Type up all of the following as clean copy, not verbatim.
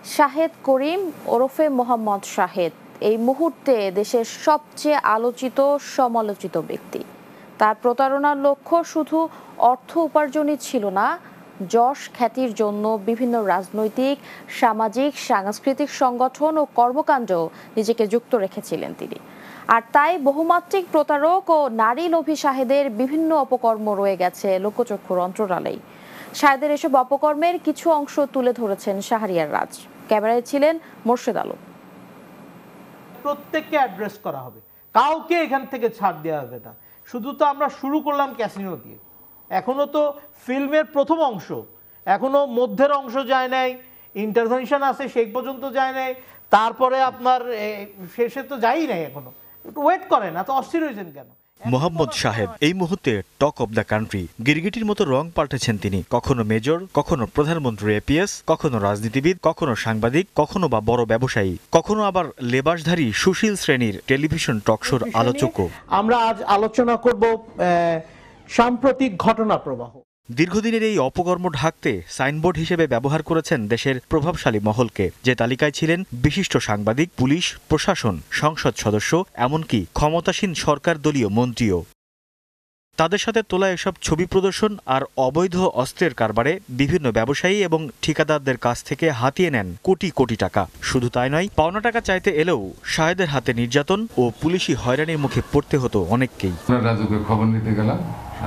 শাহেদ করিম ওরফে মোহাম্মদ শাহেদ এই মুহূর্তে দেশের সবচেয়ে আলোচিত সমালোচিত ব্যক্তি। তার প্রতারণার লক্ষ্য শুধু অর্থ উপার্জনই ছিল না, যশ খ্যাতির জন্য বিভিন্ন রাজনৈতিক, সামাজিক, সাংস্কৃতিক সংগঠন ও কর্মকাণ্ডেও নিজেকে যুক্ত রেখেছিলেন তিনি। আর তাই বহুমাত্রিক প্রতারক ও নারী লোভী শাহেদের বিভিন্ন অপকর্ম রয়ে গেছে লোকচক্ষুর অন্তরালেই। শাহেদের এসব অপকর্মের কিছু অংশ তুলে ধরেছেন শাহরিয়ার রাজ। ক্যামেরায় ছিলেন মোর্শেদ আলম। প্রত্যেককে অ্যাড্রেস করা হবে, কাউকে এখান থেকে ছাড় দেওয়া হবে না। শুধু তো আমরা শুরু করলাম ক্যাসিনো দিয়ে, এখনো তো ফিল্মের প্রথম অংশ, এখনো মধ্যের অংশ যায় নাই, ইন্টারভেনশন আছে সেই পর্যন্ত যায় নাই, তারপরে আপনার শেষে তো যাই নাই, এখনো একটু ওয়েট করেন। এত অস্থির হয়েছেন কেন? মোহাম্মদ শাহেদ এই মুহূর্তে টক অব দ্য কান্ট্রি। গিরগিটির মতো রং পাল্টেছেন তিনি, কখনো মেজর, কখনো প্রধানমন্ত্রী এপিএস, কখনো রাজনীতিবিদ, কখনো সাংবাদিক, কখনো বা বড় ব্যবসায়ী, কখনো আবার লেবাসধারী সুশীল শ্রেণীর টেলিভিশন টকশোর আলোচকও। আমরা আজ আলোচনা করব সাম্প্রতিক ঘটনা প্রবাহ। দীর্ঘদিনের এই অপকর্ম ঢাকতে সাইনবোর্ড হিসেবে ব্যবহার করেছেন দেশের প্রভাবশালী মহলকে, যে তালিকায় ছিলেন বিশিষ্ট সাংবাদিক, পুলিশ, প্রশাসন, সংসদ সদস্য, এমনকি ক্ষমতাসীন সরকার দলীয় মন্ত্রীও। তাদের সাথে তোলা এসব ছবি প্রদর্শন আর অবৈধ অস্ত্রের কারবারে বিভিন্ন ব্যবসায়ী এবং ঠিকাদারদের কাছ থেকে হাতিয়ে নেন কোটি কোটি টাকা। শুধু তাই নয়, পাওনা টাকা চাইতে এলেও শাহেদের হাতে নির্যাতন ও পুলিশি হয়রানির মুখে পড়তে হতো অনেককেই। রাজুকে খবর নিতে গেলাম,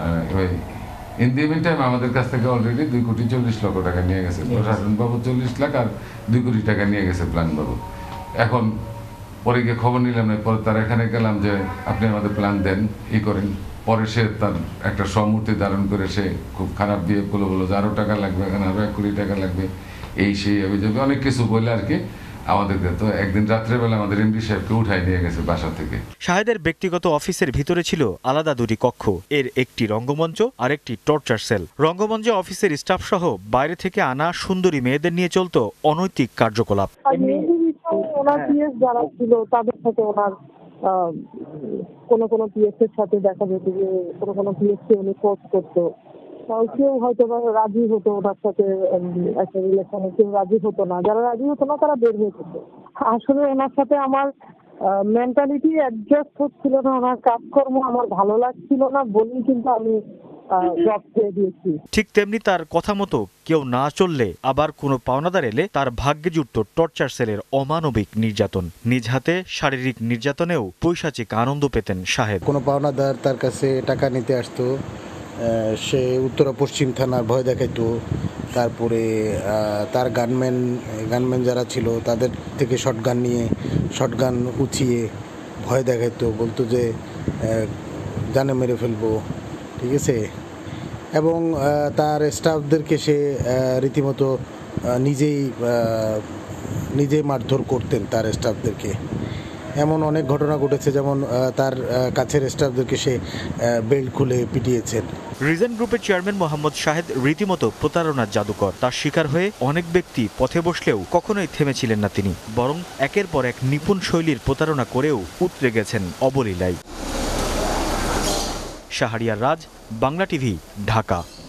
ইন দি মিন টাইম আমাদের কাছ থেকে অলরেডি 2,40,00,000 টাকা নিয়ে গেছে প্রশাসন বাবু, 40 লাখ, আর 2 কোটি টাকা নিয়ে গেছে প্ল্যান বাবু। এখন পরে গিয়ে খবর নিলাম না, পরে তার এখানে গেলাম যে আপনি আমাদের প্ল্যান দেন, করেন। পরে সে তার একটা সম্মতি ধারণ করে সে খুব খারাপ বিহেভ করলো, বললো যে আরও টাকা লাগবে, এখানে আরও 1 কোটি টাকা লাগবে, এই সেই অভিযোগে অনেক কিছু বলে আর কি আমাদেরকে। তো একদিন রাত্রেবেলা আমাদের এমডি সাহেবকে উঠাই নিয়ে গেছে বাসা থেকে। শাহেদের ব্যক্তিগত অফিসের ভিতরে ছিল আলাদা 2টি কক্ষ, এর একটি রঙ্গমঞ্চ আর একটি টর্চার সেল। রঙ্গমঞ্চে অফিসের স্টাফ সহ বাইরে থেকে আনা সুন্দরী মেয়েদের নিয়ে চলত অনৈতিক কার্যকলাপ। ওনার পিএস যারা ছিল তাদের সাথে ওনার কোনো পিএস এর সাথে দেখা যেত যে কোনো পিএস কে উনি ফোর্স করতো, কেউ হয়তো রাজি হতো ওনার সাথে একটা রিলেশনে, কেউ রাজি হতো না, যারা রাজি হতো না তারা বের হয়ে যেত। আসলে ওনার সাথে আমার মেন্টালিটি অ্যাডজাস্ট হচ্ছিল না, ওনার কাজকর্ম আমার ভালো লাগছিল না বলেই কিন্তু আমি জব ছেড়ে দিয়েছি। ঠিক তেমনি তার কথা মতো কেউ না চললে, আবার কোনো পাওনাদার এলে তার ভাগ্যে জুটত টর্চার সেলের অমানবিক নির্যাতন। নিজ হাতে শারীরিক নির্যাতনেও পৈশাচিক আনন্দ পেতেন শাহেদ। কোনো পাওনাদার তার কাছে টাকা নিতে আসতো, সে উত্তরা পশ্চিম থানার ভয় দেখাইতো। তারপরে তার গানম্যান যারা ছিল তাদের থেকে শটগান উঁচিয়ে ভয় দেখাইতো, বলতো যে জানে মেরে ফেলবো, ঠিক আছে। এবং তার স্টাফদেরকে সে রীতিমতো নিজেই মারধর করতেন তার স্টাফদেরকে। এমন অনেক ঘটনা ঘটেছে, যেমন তার কাছের স্টাফদেরকে সে বেল্ট খুলে পিটিয়েছেন। রিজেন্ট গ্রুপের চেয়ারম্যান মোহাম্মদ শাহেদ রীতিমতো প্রতারণার জাদুকর। তার শিকার হয়ে অনেক ব্যক্তি পথে বসলেও কখনোই থেমেছিলেন না তিনি, বরং একের পর এক নিপুণ শৈলীর প্রতারণা করেও উতরে গেছেন অবলীলায়। শাহরিয়ার রাজ, বাংলা টিভি, ঢাকা।